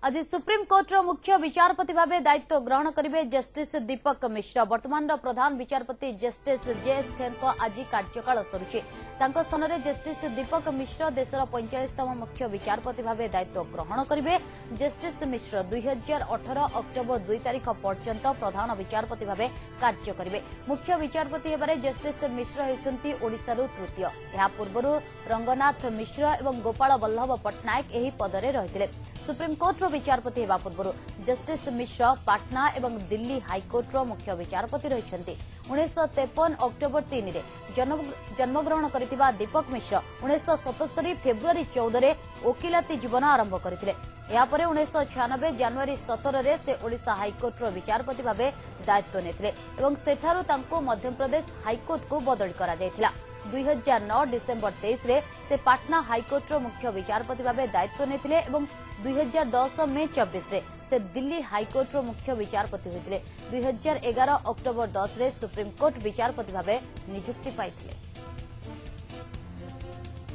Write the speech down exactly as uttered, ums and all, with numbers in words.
आज सुप्रीमकोर्टर मुख्य विचारपति भाव दायित्व ग्रहण करेंगे जस्टिस दीपक मिश्र। वर्तमान प्रधान विचारपति जस्टिस जेएस खेर आज कार्यकाल सरुची। स्थान में जस्टिस दीपक मिश्र देशर पैंचालीसतम मुख्य विचारपति भाव दायित्व ग्रहण करेंगे। जस्टिस मिश्र दुई हजार अठर अक्टोबर दुई तारिख पर्यंत प्रधान विचारपति भाव कार्य करेंगे। मुख्य विचारपति हेबारे जस्टिस मिश्र होती ओडिशारू तृतीय। यह पूर्व रंगनाथ मिश्र और गोपाल बल्लभ पट्टनायक यह पदरे रही। सुप्रीमकोर्टर विचारपति होगा पूर्व जस्टिस मिश्र पाटना और दिल्ली हाइकोर्टर मुख्य विचारपति रही। उन्नीस तेपन अक्टोबर तीन में जन्मग्रहण करथिबा दीपक मिश्र उन्नीस सतस्तरी फेब्रुआरी चौदह वकिलाती जीवन आरंभ करथिले। यापर उन्नीस छियानबे जनवरी सतर में से ओडिशा हाइकोर्टर विचारपति भाव दायित्व नेथिले एवं सेठारु तांको मध्यप्रदेश हाइकोर्ट को बदली करा जायथिला। दुई हजार नौ डिसेम्बर तेईस रे से पाटना हाइकोर्टर मुख्य विचारपति भाव दायित्व नेथिले एवं दुई हजार दस मे चौबीस रे से दिल्ली हाइकोर्टर मुख्य विचारपति होते। दुई हजार एगार अक्टोबर दस रे सुप्रीमकोर्ट विचारपति भाव नियुक्ति पाइथिले।